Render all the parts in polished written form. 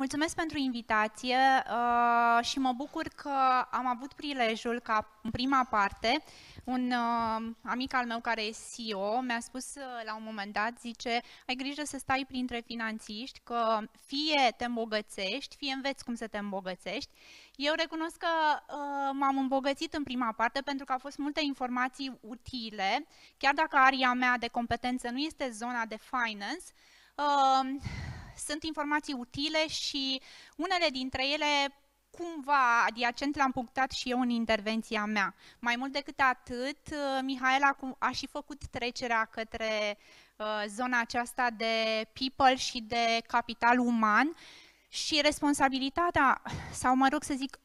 Mulțumesc pentru invitație și mă bucur că am avut prilejul ca în prima parte un amic al meu care e CEO mi-a spus la un moment dat, zice, ai grijă să stai printre finanțiști, că fie te îmbogățești, fie înveți cum să te îmbogățești. Eu recunosc că m-am îmbogățit în prima parte pentru că au fost multe informații utile, chiar dacă aria mea de competență nu este zona de finance, sunt informații utile și unele dintre ele cumva adiacent le-am punctat și eu în intervenția mea. Mai mult decât atât, Mihaela a și făcut trecerea către zona aceasta de people și de capital uman și responsabilitatea, sau mă rog să zic,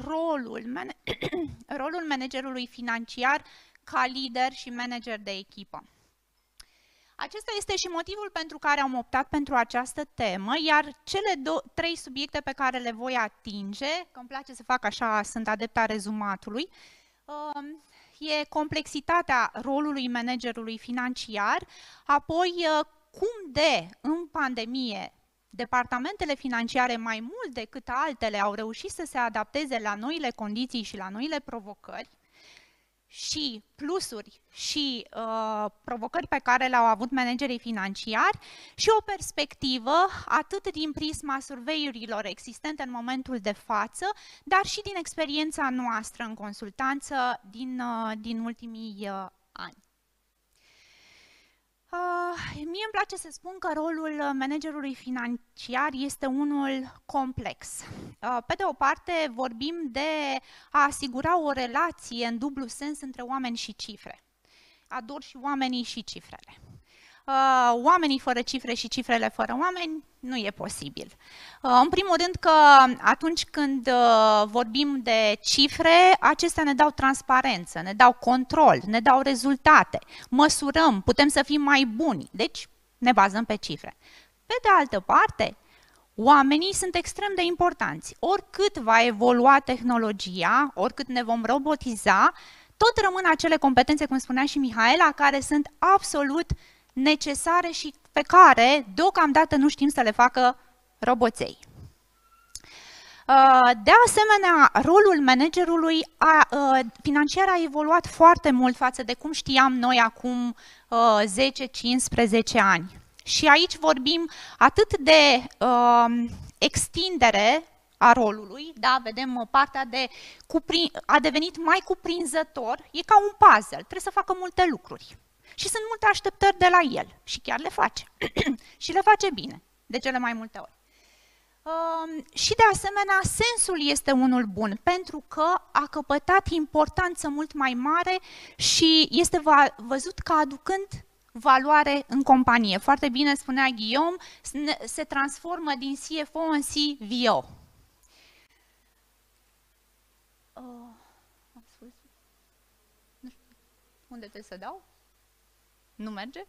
rolul managerului financiar ca lider și manager de echipă. Acesta este și motivul pentru care am optat pentru această temă, iar cele trei subiecte pe care le voi atinge, că îmi place să fac așa, sunt adepta rezumatului, e complexitatea rolului managerului financiar, apoi cum în pandemie departamentele financiare mai mult decât altele au reușit să se adapteze la noile condiții și la noile provocări, și plusuri și provocări pe care le-au avut managerii financiari și o perspectivă atât din prisma surveiurilor existente în momentul de față, dar și din experiența noastră în consultanță din ultimii ani. Mie îmi place să spun că rolul managerului financiar este unul complex. Pe de o parte vorbim de a asigura o relație în dublu sens între oameni și cifre. Ador și oamenii și cifrele. Oamenii fără cifre și cifrele fără oameni nu e posibil. În primul rând că atunci când vorbim de cifre, acestea ne dau transparență, ne dau control, ne dau rezultate, măsurăm, putem să fim mai buni, deci ne bazăm pe cifre. Pe de altă parte, oamenii sunt extrem de importanți. Oricât va evolua tehnologia, oricât ne vom robotiza, tot rămân acele competențe, cum spunea și Mihaela, care sunt absolut necesare și pe care deocamdată nu știm să le facă roboței. De asemenea, rolul managerului financiar a evoluat foarte mult față de cum știam noi acum 10-15 ani. Și aici vorbim atât de extindere a rolului, da, vedem partea de a devenit mai cuprinzător, e ca un puzzle, trebuie să facă multe lucruri. Și sunt multe așteptări de la el și chiar le face. Și le face bine, de cele mai multe ori. Și de asemenea, sensul este unul bun, pentru că a căpătat importanță mult mai mare și este văzut ca aducând valoare în companie. Foarte bine spunea Guillaume, se transformă din CFO în CVO. Unde trebuie să dau? Nu merge?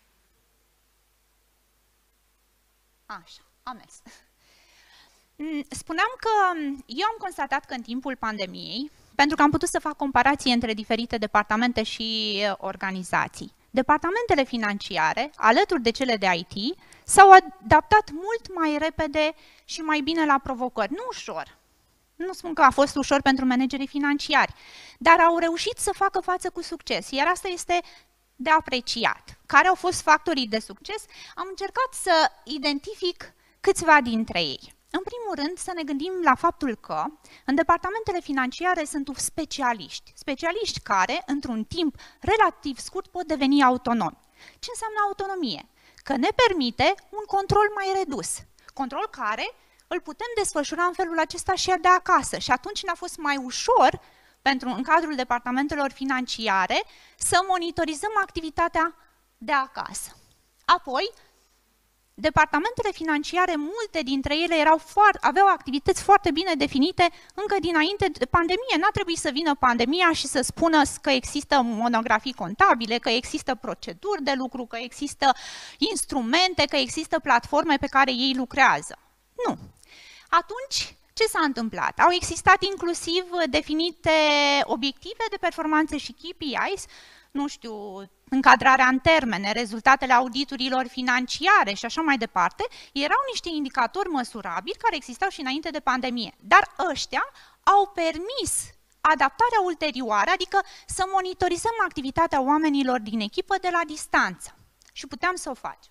Așa, am mers. Spuneam că eu am constatat că în timpul pandemiei, pentru că am putut să fac comparații între diferite departamente și organizații, departamentele financiare, alături de cele de IT, s-au adaptat mult mai repede și mai bine la provocări. Nu ușor. Nu spun că a fost ușor pentru managerii financiari, dar au reușit să facă față cu succes, iar asta este de apreciat. Care au fost factorii de succes? Am încercat să identific câțiva dintre ei. În primul rând, să ne gândim la faptul că în departamentele financiare sunt specialiști. Specialiști care, într-un timp relativ scurt, pot deveni autonomi. Ce înseamnă autonomie? Că ne permite un control mai redus. Control care îl putem desfășura în felul acesta și de acasă. Și atunci ne-a fost mai ușor în cadrul departamentelor financiare, să monitorizăm activitatea de acasă. Apoi, departamentele financiare, multe dintre ele aveau activități foarte bine definite încă dinainte de pandemie. N-a trebuit să vină pandemia și să spună că există monografii contabile, că există proceduri de lucru, că există instrumente, că există platforme pe care ei lucrează. Nu. Atunci, ce s-a întâmplat? Au existat inclusiv definite obiective de performanță și KPIs, nu știu, încadrarea în termene, rezultatele auditurilor financiare și așa mai departe, erau niște indicatori măsurabili care existau și înainte de pandemie. Dar ăștia au permis adaptarea ulterioară, adică să monitorizăm activitatea oamenilor din echipă de la distanță. Și puteam să o facem.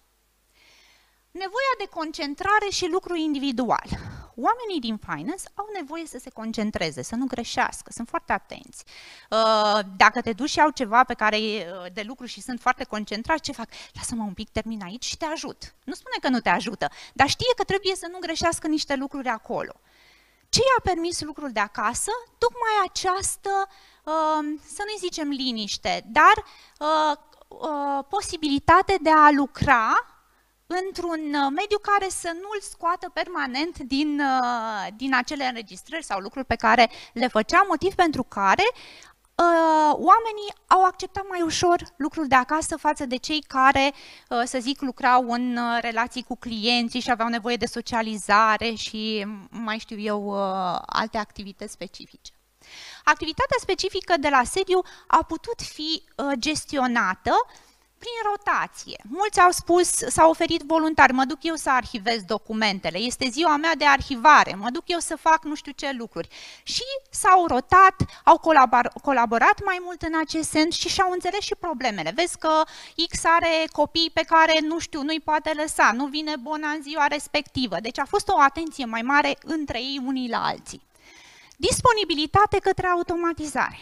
Nevoia de concentrare și lucru individual. Oamenii din finance au nevoie să se concentreze, să nu greșească, sunt foarte atenți. Dacă te duci și au ceva pe care de lucru și sunt foarte concentrați, ce fac? Lasă-mă un pic, termin aici și te ajut. Nu spune că nu te ajută, dar știe că trebuie să nu greșească niște lucruri acolo. Ce i-a permis lucrul de acasă? Tocmai această, să nu-i zicem liniște, dar posibilitate de a lucra într-un mediu care să nu-l scoată permanent din acele înregistrări sau lucruri pe care le făcea, motiv pentru care oamenii au acceptat mai ușor lucrul de acasă față de cei care, să zic, lucrau în relații cu clienții și aveau nevoie de socializare și mai știu eu alte activități specifice. Activitatea specifică de la sediu a putut fi gestionată prin rotație. Mulți au spus, s-au oferit voluntari, mă duc eu să arhivez documentele, este ziua mea de arhivare, mă duc eu să fac nu știu ce lucruri. Și s-au rotat, au colaborat mai mult în acest sens și și-au înțeles și problemele. Vezi că X are copii pe care, nu știu, nu-i poate lăsa, nu vine bona în ziua respectivă. Deci a fost o atenție mai mare între ei unii la alții. Disponibilitate către automatizare.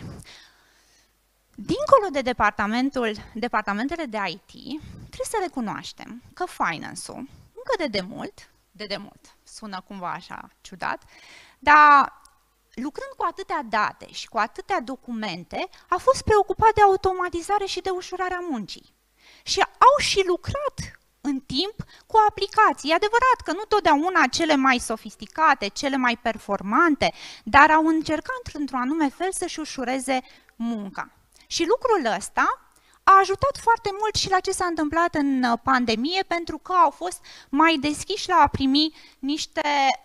Dincolo de departamentele de IT, trebuie să recunoaștem că finance-ul, încă de demult, sună cumva așa ciudat, dar lucrând cu atâtea date și cu atâtea documente, a fost preocupat de automatizare și de ușurarea muncii. Și au și lucrat în timp cu aplicații. E adevărat că nu totdeauna cele mai sofisticate, cele mai performante, dar au încercat într-un anume fel să-și ușureze munca. Și lucrul ăsta a ajutat foarte mult și la ce s-a întâmplat în pandemie, pentru că au fost mai deschiși la a primi niște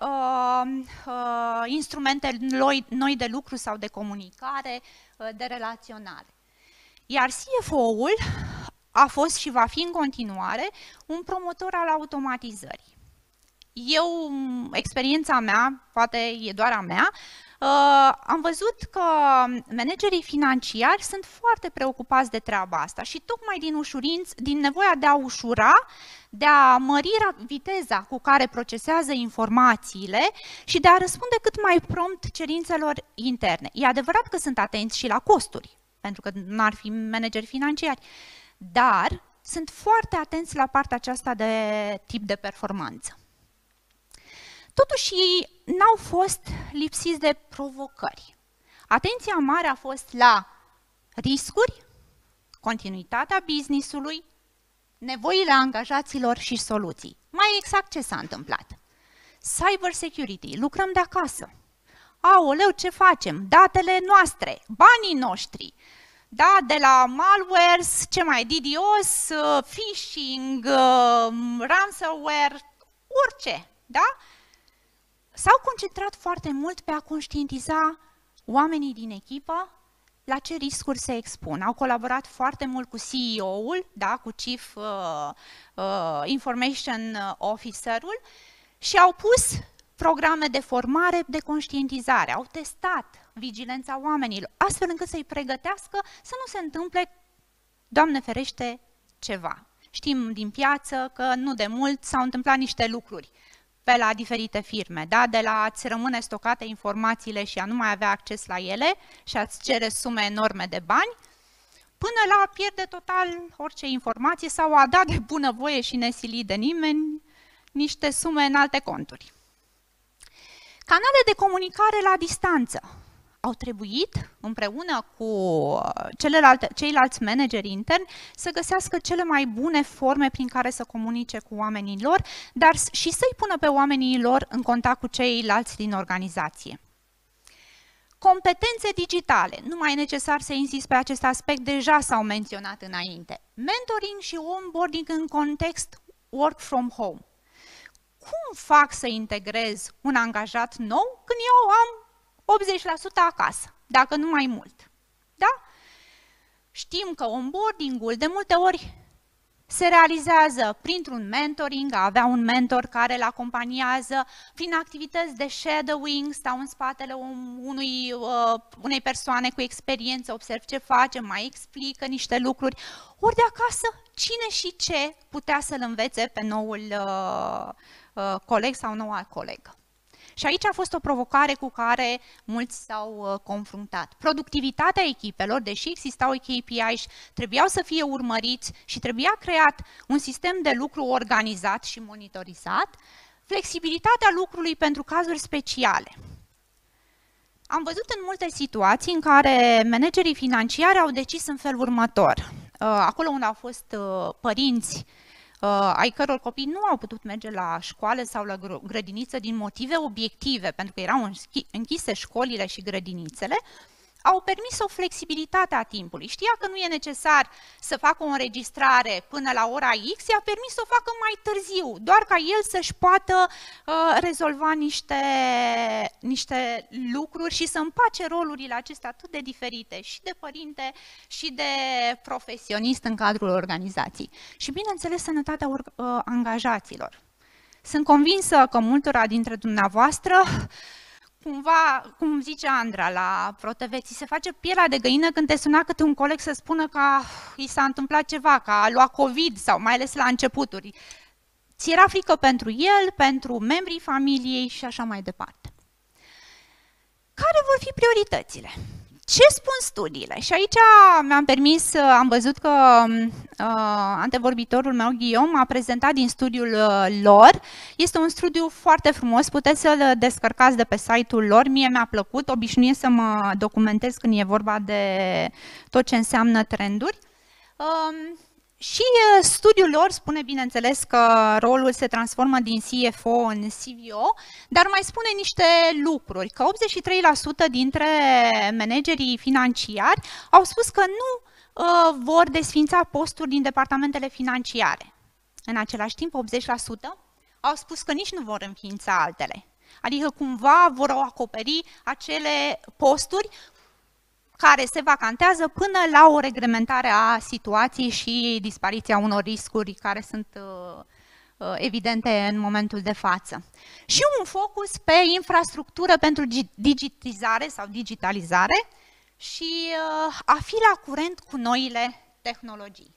instrumente noi de lucru sau de comunicare, de relaționare. Iar CFO-ul a fost și va fi în continuare un promotor al automatizării. Eu, experiența mea, poate e doar a mea, am văzut că managerii financiari sunt foarte preocupați de treaba asta și tocmai din nevoia de a ușura, de a mări viteza cu care procesează informațiile și de a răspunde cât mai prompt cerințelor interne. E adevărat că sunt atenți și la costuri, pentru că nu ar fi manageri financiari, dar sunt foarte atenți la partea aceasta de tip de performanță. Totuși, ei n-au fost lipsiți de provocări. Atenția mare a fost la riscuri, continuitatea business-ului, nevoile angajaților și soluții. Mai exact ce s-a întâmplat? Cyber security, lucrăm de acasă. Aoleu, ce facem? Datele noastre, banii noștri. Da, de la malwares, ce mai DDoS, phishing, ransomware, orice, da? S-au concentrat foarte mult pe a conștientiza oamenii din echipă la ce riscuri se expun. Au colaborat foarte mult cu CEO-ul, da, cu Chief Information Officer-ul și au pus programe de formare, de conștientizare. Au testat vigilența oamenilor, astfel încât să-i pregătească să nu se întâmple, Doamne ferește, ceva. Știm din piață că nu de mult s-au întâmplat niște lucruri pe la diferite firme, da? De la a-ți rămâne stocate informațiile și a nu mai avea acces la ele și a-ți cere sume enorme de bani, până la a pierde total orice informație sau a da de bunăvoie și nesilit de nimeni niște sume în alte conturi. Canale de comunicare la distanță. Au trebuit, împreună cu ceilalți manageri interni, să găsească cele mai bune forme prin care să comunice cu oamenii lor, dar și să-i pună pe oamenii lor în contact cu ceilalți din organizație. Competențe digitale. Nu mai e necesar să insist pe acest aspect, deja s-au menționat înainte. Mentoring și onboarding în context work from home. Cum fac să integrez un angajat nou când eu am 80% acasă, dacă nu mai mult? Da? Știm că onboarding-ul de multe ori se realizează printr-un mentoring, a avea un mentor care îl acompaniază, prin activități de shadowing, stau în spatele unei persoane cu experiență, observ ce face, mai explică niște lucruri, ori de acasă cine și ce putea să-l învețe pe noul coleg sau noua colegă. Și aici a fost o provocare cu care mulți s-au confruntat. Productivitatea echipelor, deși existau KPI și trebuiau să fie urmăriți și trebuia creat un sistem de lucru organizat și monitorizat, flexibilitatea lucrului pentru cazuri speciale. Am văzut în multe situații în care managerii financiari au decis în felul următor. Acolo unde au fost părinți ai căror copii nu au putut merge la școală sau la grădiniță din motive obiective, pentru că erau închise școlile și grădinițele, au permis o flexibilitate a timpului. Știa că nu e necesar să facă o înregistrare până la ora X, i-a permis să o facă mai târziu, doar ca el să-și poată rezolva niște lucruri și să împace rolurile acestea atât de diferite, și de părinte și de profesionist în cadrul organizației. Și, bineînțeles, sănătatea angajaților. Sunt convinsă că multora dintre dumneavoastră, cumva, cum zice Andra la ProTV, ți se face pielea de găină când te suna câte un coleg să spună că i s-a întâmplat ceva, că a luat COVID sau mai ales la începuturi. Ți era frică pentru el, pentru membrii familiei și așa mai departe. Care vor fi prioritățile? Ce spun studiile? Și aici mi-am permis, am văzut că antevorbitorul meu, Guillaume, a prezentat din studiul lor. Este un studiu foarte frumos, puteți să-l descărcați de pe site-ul lor. Mie mi-a plăcut, obișnuiesc să mă documentez când e vorba de tot ce înseamnă trenduri. Și studiul lor spune, bineînțeles, că rolul se transformă din CFO în CVO, dar mai spune niște lucruri, că 83% dintre managerii financiari au spus că nu vor desființa posturi din departamentele financiare. În același timp, 80% au spus că nici nu vor înființa altele. Adică cumva vor acoperi acele posturi care se vacantează până la o reglementare a situației și dispariția unor riscuri care sunt evidente în momentul de față. Și un focus pe infrastructură pentru digitizare sau digitalizare și a fi la curent cu noile tehnologii.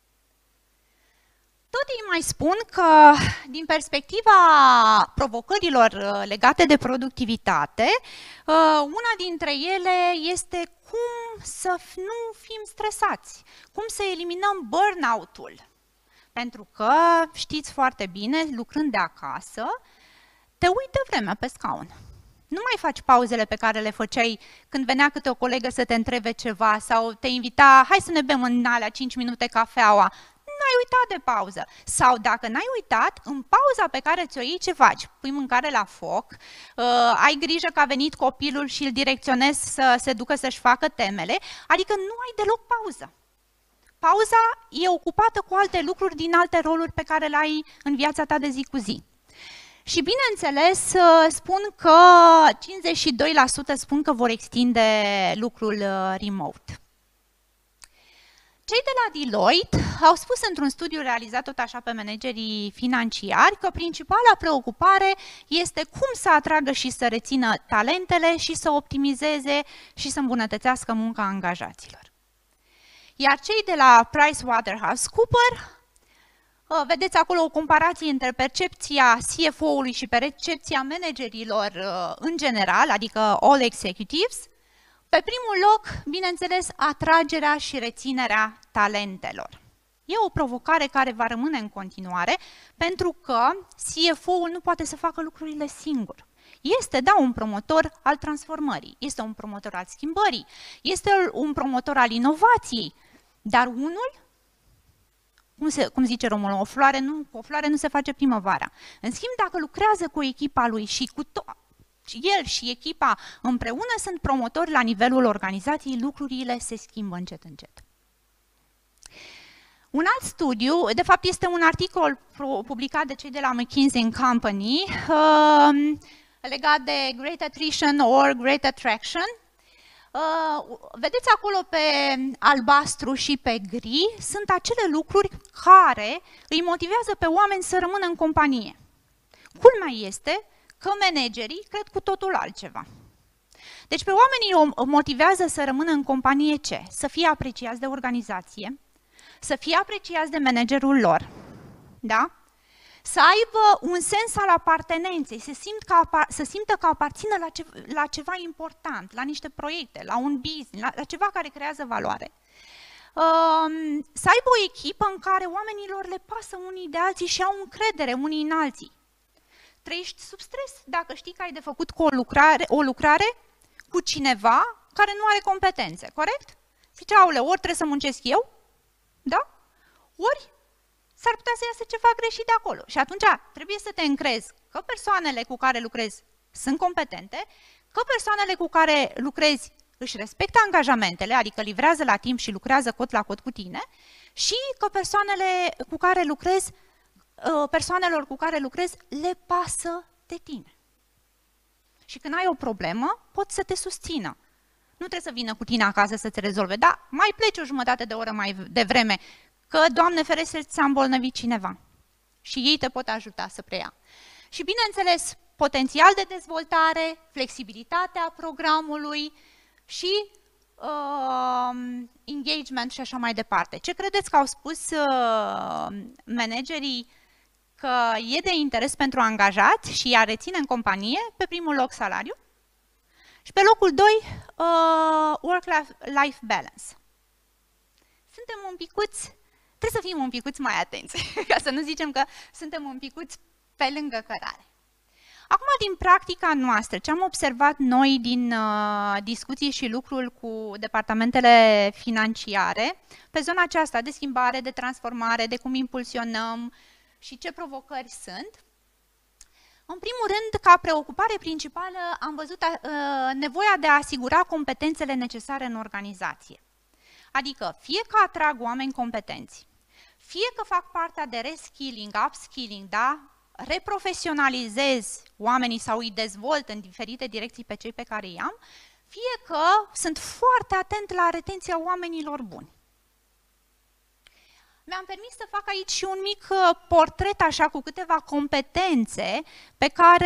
Tot ei mai spun că, din perspectiva provocărilor legate de productivitate, una dintre ele este cum să nu fim stresați, cum să eliminăm burnout-ul. Pentru că, știți foarte bine, lucrând de acasă, te uiți de vreme pe scaun. Nu mai faci pauzele pe care le făceai când venea câte o colegă să te întrebe ceva sau te invita, hai să ne bem în alea 5 minute cafeaua. N-ai uitat de pauză. Sau dacă n-ai uitat, în pauza pe care ți-o iei, ce faci? Pui mâncare la foc, ai grijă că a venit copilul și îl direcționezi să se ducă să-și facă temele, adică nu ai deloc pauză. Pauza e ocupată cu alte lucruri din alte roluri pe care le ai în viața ta de zi cu zi. Și bineînțeles, spun că 52% spun că vor extinde lucrul remote. Cei de la Deloitte au spus într-un studiu realizat tot așa pe managerii financiari că principala preocupare este cum să atragă și să rețină talentele și să optimizeze și să îmbunătățească munca angajaților. Iar cei de la PricewaterhouseCoopers, vedeți acolo o comparație între percepția CFO-ului și percepția managerilor în general, adică all executives. Pe primul loc, bineînțeles, atragerea și reținerea talentelor. E o provocare care va rămâne în continuare, pentru că CFO-ul nu poate să facă lucrurile singur. Este, da, un promotor al transformării, este un promotor al schimbării, este un promotor al inovației, dar unul, cum zice românul, cu o floare nu se face primăvara. În schimb, dacă lucrează cu echipa lui și cu el și echipa împreună sunt promotori la nivelul organizației, lucrurile se schimbă încet, încet. Un alt studiu, de fapt este un articol publicat de cei de la McKinsey & Company legat de Great Attrition or Great Attraction. Vedeți acolo pe albastru și pe gri, sunt acele lucruri care îi motivează pe oameni să rămână în companie. Culmea este că managerii cred cu totul altceva. Deci pe oamenii o motivează să rămână în companie ce? Să fie apreciați de organizație, să fie apreciați de managerul lor, da? Să aibă un sens al apartenenței, să simtă că aparțină la ceva important, la niște proiecte, la un business, la ceva care creează valoare. Să aibă o echipă în care oamenilor le pasă unii de alții și au încredere unii în alții. Trăiești sub stres dacă știi că ai de făcut cu o lucrare cu cineva care nu are competențe, corect? Zice, aoleu, ori trebuie să muncesc eu, da? Ori s-ar putea să iasă ceva greșit de acolo. Și atunci trebuie să te încrezi că persoanele cu care lucrezi sunt competente, că persoanele cu care lucrezi își respectă angajamentele, adică livrează la timp și lucrează cot la cot cu tine, și că persoanelor cu care lucrezi le pasă de tine. Și când ai o problemă, pot să te susțină. Nu trebuie să vină cu tine acasă să-ți rezolve, dar mai pleci o jumătate de oră mai devreme, că, Doamne ferește, ți-a îmbolnăvit cineva. Și ei te pot ajuta să preia. Și, bineînțeles, potențial de dezvoltare, flexibilitatea programului și engagement și așa mai departe. Ce credeți că au spus managerii că e de interes pentru angajați și i-a reține în companie? Pe primul loc salariu și pe locul 2 work-life balance. Suntem un picuț, trebuie să fim un picuț mai atenți, ca să nu zicem că suntem un picuț pe lângă cărare. Acum, din practica noastră, ce am observat noi din discuții și lucrul cu departamentele financiare, pe zona aceasta de schimbare, de transformare, de cum impulsionăm și ce provocări sunt, în primul rând, ca preocupare principală, am văzut nevoia de a asigura competențele necesare în organizație. Adică, fie că atrag oameni competenți, fie că fac partea de reskilling, upskilling, da? Reprofesionalizez oamenii sau îi dezvolt în diferite direcții pe cei pe care îi am, fie că sunt foarte atent la retenția oamenilor buni. Mi-am permis să fac aici și un mic portret așa cu câteva competențe pe care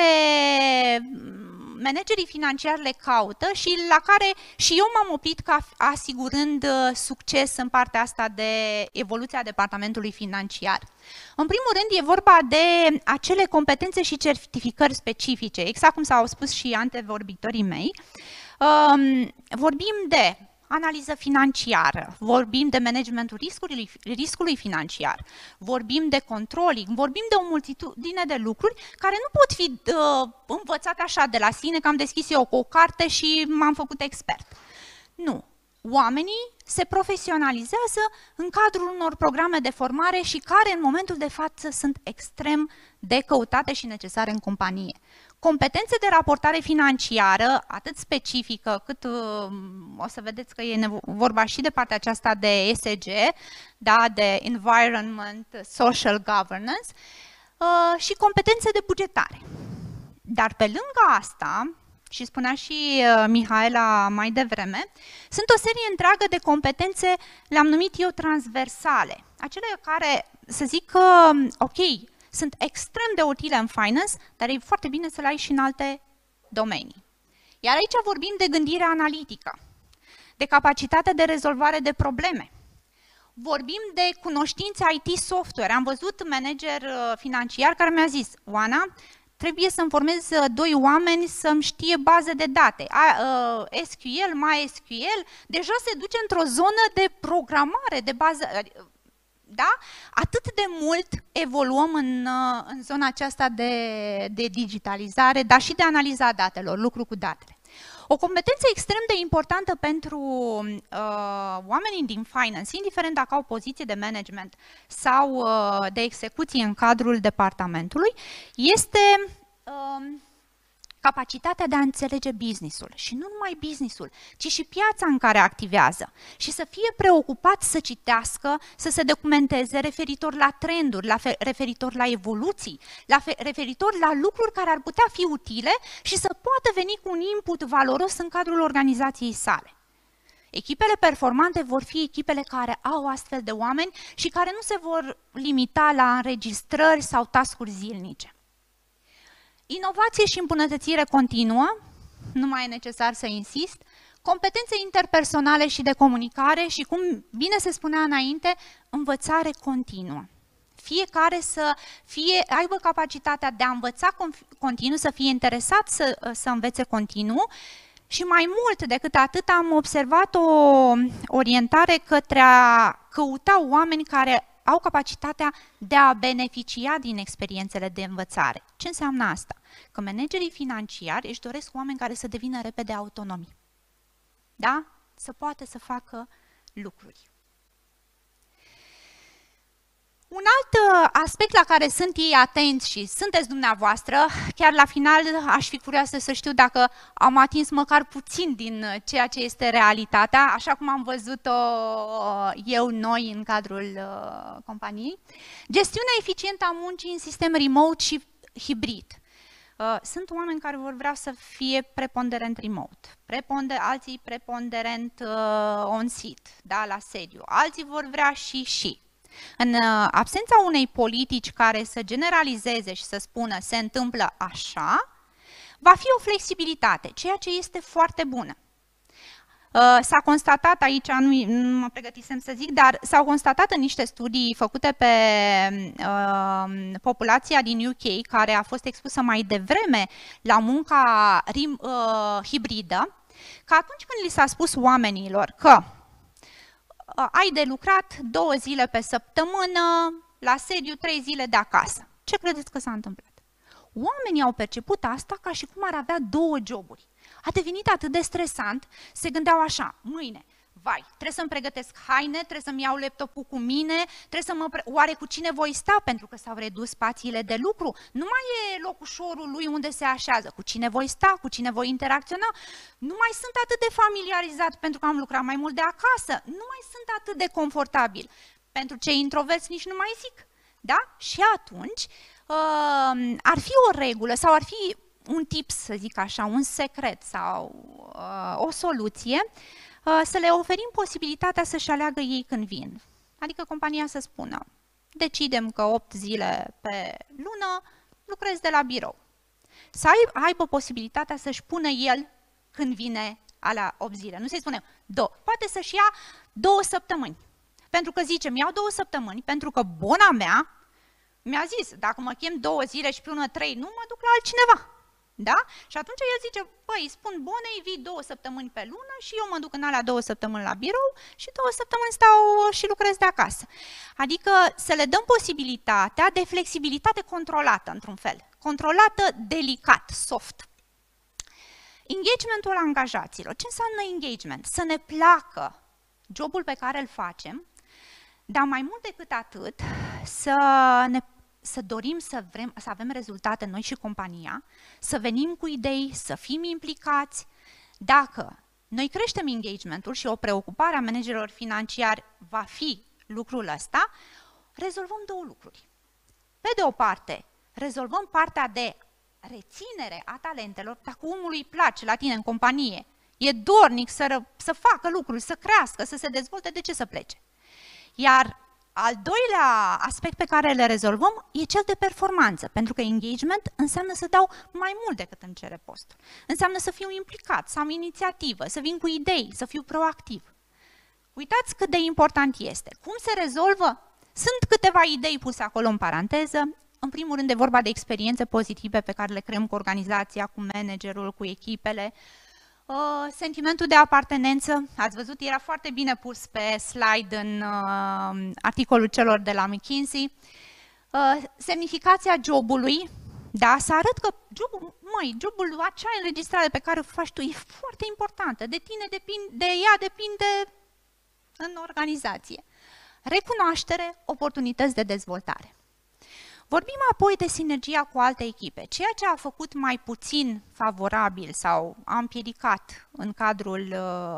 managerii financiari le caută și la care și eu m-am oprit ca asigurând succes în partea asta de evoluția departamentului financiar. În primul rând e vorba de acele competențe și certificări specifice, exact cum s-au spus și antevorbitorii mei. Vorbim de analiză financiară, vorbim de managementul riscului financiar, vorbim de controlling, vorbim de o multitudine de lucruri care nu pot fi învățate așa de la sine, că am deschis eu cu o carte și m-am făcut expert. Nu. Oamenii se profesionalizează în cadrul unor programe de formare și care în momentul de față sunt extrem de căutate și necesare în companie. Competențe de raportare financiară, atât specifică, cât o să vedeți că e vorba și de partea aceasta de ESG, da, de Environment, Social Governance, și competențe de bugetare. Dar pe lângă asta, și spunea și Mihaela mai devreme, sunt o serie întreagă de competențe, le-am numit eu transversale, acele care, să zic că, ok, sunt extrem de utile în finance, dar e foarte bine să le ai și în alte domenii. Iar aici vorbim de gândire analitică, de capacitate de rezolvare de probleme. Vorbim de cunoștințe IT software. Am văzut manager financiar care mi-a zis, Oana, trebuie să-mi formez 2 oameni să-mi știe baze de date. SQL, MySQL, deja se duce într-o zonă de programare, de bază. Da? Atât de mult evoluăm în zona aceasta de digitalizare, dar și de analiza datelor, lucru cu datele. O competență extrem de importantă pentru oamenii din finance, indiferent dacă au poziție de management sau de execuție în cadrul departamentului, este capacitatea de a înțelege business-ul și nu numai business-ul, ci și piața în care activează și să fie preocupat să citească, să se documenteze referitor la trenduri, referitor la evoluții, referitor la lucruri care ar putea fi utile și să poată veni cu un input valoros în cadrul organizației sale. Echipele performante vor fi echipele care au astfel de oameni și care nu se vor limita la înregistrări sau task-uri zilnice. Inovație și îmbunătățire continuă, nu mai e necesar să insist, competențe interpersonale și de comunicare și, cum bine se spunea înainte, învățare continuă. Fiecare să aibă capacitatea de a învăța continuu, să fie interesat să învețe continuu și mai mult decât atât am observat o orientare către a căuta oameni care au capacitatea de a beneficia din experiențele de învățare. Ce înseamnă asta? Că managerii financiari își doresc oameni care să devină repede autonomi. Da? Să poată să facă lucruri. Un alt aspect la care sunt ei atenți și sunteți dumneavoastră, chiar la final aș fi curioasă să știu dacă am atins măcar puțin din ceea ce este realitatea, așa cum am văzut-o noi în cadrul companiei. Gestiunea eficientă a muncii în sistem remote și hibrid. Sunt oameni care vor vrea să fie preponderent remote, alții preponderent on-site, da, la sediu, alții vor vrea și. În absența unei politici care să generalizeze și să spună se întâmplă așa, va fi o flexibilitate, ceea ce este foarte bună. S-a constatat aici, nu mă pregătisem să zic, dar s-au constatat în niște studii făcute pe populația din UK, care a fost expusă mai devreme la munca hibridă, că atunci când li s-a spus oamenilor că ai de lucrat 2 zile pe săptămână, la sediu 3 zile de acasă. Ce credeți că s-a întâmplat? Oamenii au perceput asta ca și cum ar avea 2 joburi. A devenit atât de stresant, se gândeau așa, mâine, vai, trebuie să-mi pregătesc haine, trebuie să-mi iau laptopul cu mine, oare cu cine voi sta, pentru că s-au redus spațiile de lucru, nu mai e locușorul lui unde se așează, cu cine voi sta, cu cine voi interacționa, nu mai sunt atât de familiarizat pentru că am lucrat mai mult de acasă, nu mai sunt atât de confortabil. Pentru cei introverți nici nu mai zic, da? Și atunci ar fi o regulă sau ar fi un tip, să zic așa, un secret sau o soluție, să le oferim posibilitatea să-și aleagă ei când vin. Adică compania să spună, decidem că 8 zile pe lună lucrez de la birou. Să aibă posibilitatea să-și pună el când vine alea 8 zile. Nu să-i spunem, poate să-și ia 2 săptămâni. Pentru că zice, mi-au 2 săptămâni, pentru că bona mea mi-a zis, dacă mă chem 2 zile și până 3, nu mă duc la altcineva. Da? Și atunci el zice, băi, spun bonei, vii 2 săptămâni pe lună și eu mă duc în alea 2 săptămâni la birou și 2 săptămâni stau și lucrez de acasă. Adică să le dăm posibilitatea de flexibilitate controlată, într-un fel. Controlată, delicat, soft. Engagementul angajaților. Ce înseamnă engagement? Să ne placă jobul pe care îl facem, dar mai mult decât atât, să dorim să avem rezultate noi și compania, să venim cu idei, să fim implicați. Dacă noi creștem engagementul și o preocupare a managerilor financiari va fi lucrul ăsta, rezolvăm 2 lucruri. Pe de o parte, rezolvăm partea de reținere a talentelor. Dacă omului îi place la tine în companie, e dornic să facă lucruri, să crească, să se dezvolte, de ce să plece? Iar al doilea aspect pe care le rezolvăm e cel de performanță, pentru că engagement înseamnă să dau mai mult decât îmi cere postul. Înseamnă să fiu implicat, să am inițiativă, să vin cu idei, să fiu proactiv. Uitați cât de important este. Cum se rezolvă? Sunt câteva idei puse acolo în paranteză. În primul rând e vorba de experiențe pozitive pe care le creăm cu organizația, cu managerul, cu echipele. Sentimentul de apartenență, ați văzut, era foarte bine pus pe slide în articolul celor de la McKinsey. Semnificația jobului, da, să arăt că jobul, acea înregistrare pe care o faci tu e foarte importantă, de tine de ea depinde în organizație. Recunoaștere, oportunități de dezvoltare. Vorbim apoi de sinergia cu alte echipe. Ceea ce a făcut mai puțin favorabil sau a împiedicat în cadrul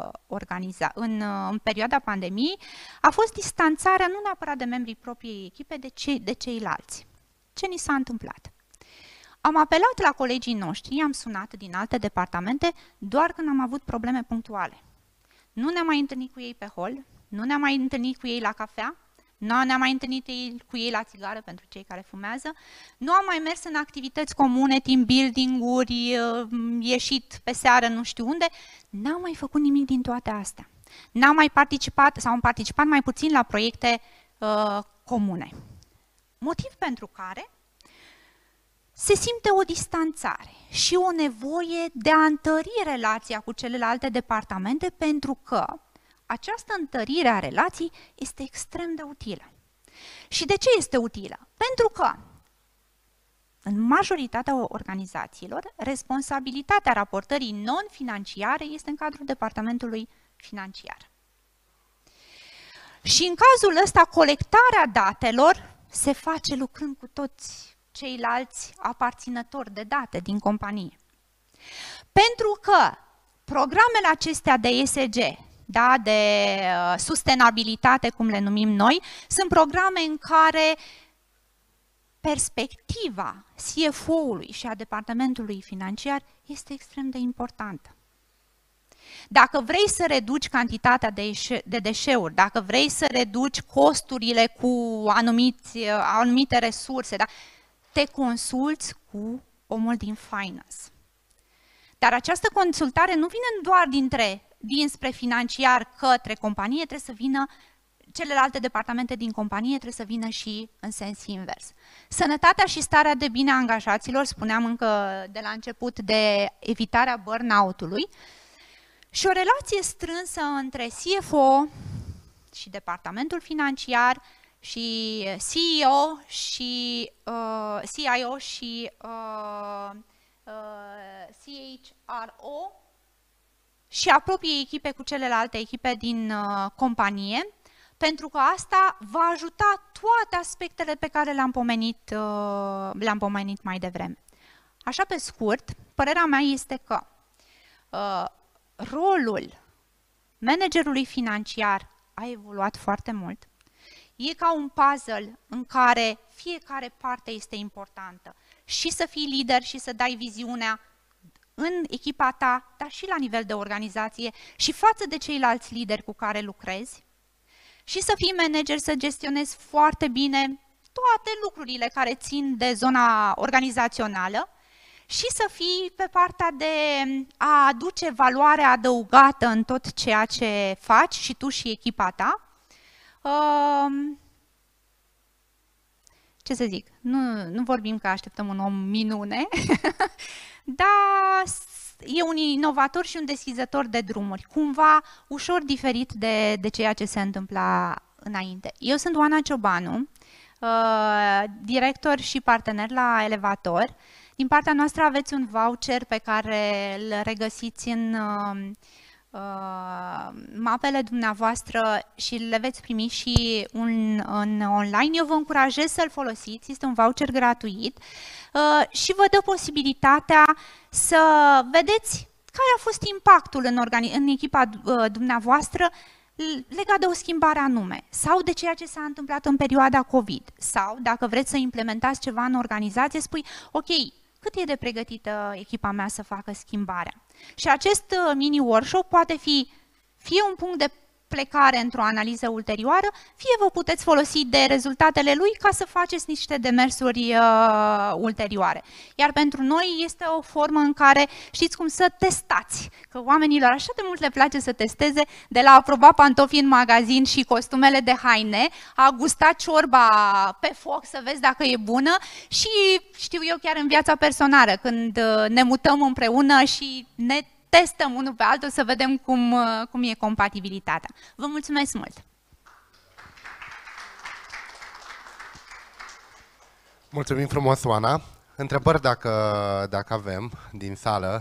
în perioada pandemiei a fost distanțarea nu neapărat de membrii propriei echipe, de ceilalți. Ce ni s-a întâmplat? Am apelat la colegii noștri, i-am sunat din alte departamente doar când am avut probleme punctuale. Nu ne-am mai întâlnit cu ei pe hol, nu ne-am mai întâlnit cu ei la cafea, nu ne-am mai întâlnit cu ei la țigară pentru cei care fumează, nu am mai mers în activități comune, team building-uri, ieșit pe seară nu știu unde, n-am mai făcut nimic din toate astea. N-am mai participat sau am participat mai puțin la proiecte comune. Motiv pentru care se simte o distanțare și o nevoie de a întări relația cu celelalte departamente, pentru că această întărire a relației este extrem de utilă. Și de ce este utilă? Pentru că în majoritatea organizațiilor, responsabilitatea raportării non-financiare este în cadrul departamentului financiar. Și în cazul ăsta, colectarea datelor se face lucrând cu toți ceilalți aparținători de date din companie. Pentru că programele acestea de ESG, da, de sustenabilitate, cum le numim noi, sunt programe în care perspectiva CFO-ului și a departamentului financiar este extrem de importantă. Dacă vrei să reduci cantitatea de deșeuri, dacă vrei să reduci costurile cu anumite resurse, da, te consulți cu omul din finance. Dar această consultare nu vine doar dinspre financiar către companie, trebuie să vină celelalte departamente din companie, trebuie să vină și în sens invers. Sănătatea și starea de bine a angajaților, spuneam încă de la început de evitarea burnout-ului, și o relație strânsă între CFO și departamentul financiar și CEO și CIO și CHRO și apropie echipe cu celelalte echipe din companie, pentru că asta va ajuta toate aspectele pe care le-am pomenit mai devreme. Așa pe scurt, părerea mea este că rolul managerului financiar a evoluat foarte mult. E ca un puzzle în care fiecare parte este importantă. Și să fii lider și să dai viziunea în echipa ta, dar și la nivel de organizație și față de ceilalți lideri cu care lucrezi. Și să fii manager, să gestionezi foarte bine toate lucrurile care țin de zona organizațională și să fii pe partea de a aduce valoare adăugată în tot ceea ce faci și tu și echipa ta. Ce să zic, nu vorbim că așteptăm un om minune, dar e un inovator și un deschizător de drumuri, cumva ușor diferit de ceea ce se întâmpla înainte. Eu sunt Oana Ciobanu, director și partener la Elevator. Din partea noastră aveți un voucher pe care îl regăsiți în mapele dumneavoastră și le veți primi și în online. Eu vă încurajez să-l folosiți, este un voucher gratuit și vă dă posibilitatea să vedeți care a fost impactul în echipa dumneavoastră legat de o schimbare anume sau de ceea ce s-a întâmplat în perioada COVID sau dacă vreți să implementați ceva în organizație, spui, ok, cât e de pregătită echipa mea să facă schimbarea? Și acest mini-workshop poate fi fie un punct de plecare într-o analiză ulterioară, fie vă puteți folosi de rezultatele lui ca să faceți niște demersuri ulterioare. Iar pentru noi este o formă în care știți cum să testați, că oamenilor așa de mult le place să testeze, de la a proba pantofii în magazin și costumele de haine, a gusta ciorba pe foc să vezi dacă e bună și știu eu chiar în viața personală, când ne mutăm împreună și ne testăm unul pe altul să vedem cum e compatibilitatea. Vă mulțumesc mult! Mulțumim frumos, Oana. Întrebări dacă avem din sală.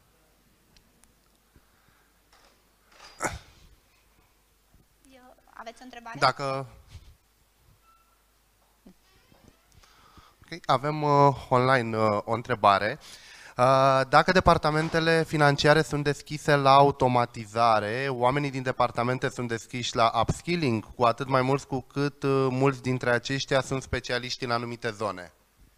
Aveți o întrebare? Dacă... Okay. Avem online o întrebare. Dacă departamentele financiare sunt deschise la automatizare, oamenii din departamente sunt deschiși la upskilling, cu atât mai mulți cu cât mulți dintre aceștia sunt specialiști în anumite zone.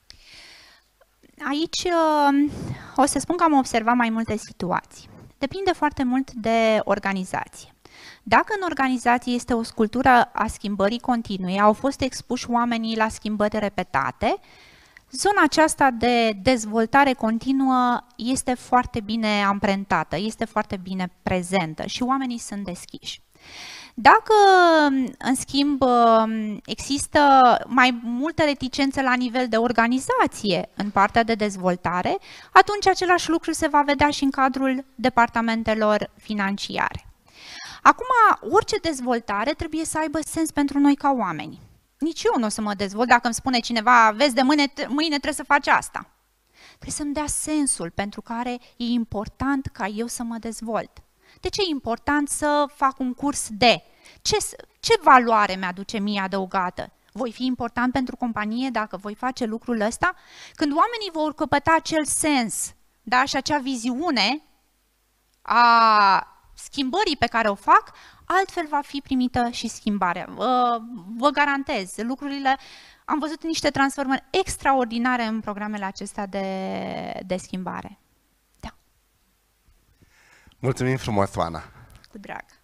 Aici o să spun că am observat mai multe situații. Depinde foarte mult de organizație. Dacă în organizație este o cultură a schimbării continue, au fost expuși oamenii la schimbări repetate, zona aceasta de dezvoltare continuă este foarte bine amprentată, este foarte bine prezentă și oamenii sunt deschiși. Dacă, în schimb, există mai multă reticență la nivel de organizație în partea de dezvoltare, atunci același lucru se va vedea și în cadrul departamentelor financiare. Acum, orice dezvoltare trebuie să aibă sens pentru noi ca oameni. Nici eu nu o să mă dezvolt dacă îmi spune cineva, vezi, de mâine trebuie să faci asta. Trebuie să-mi dea sensul pentru care e important ca eu să mă dezvolt. De ce e important să fac un curs de? Ce valoare mi-aduce mie adăugată? Voi fi important pentru companie dacă voi face lucrul ăsta? Când oamenii vor căpăta acel sens, da, și acea viziune a schimbării pe care o fac, altfel va fi primită și schimbarea. Vă garantez, lucrurile, am văzut niște transformări extraordinare în programele acestea de schimbare. Da. Mulțumim frumos, Oana! Cu drag!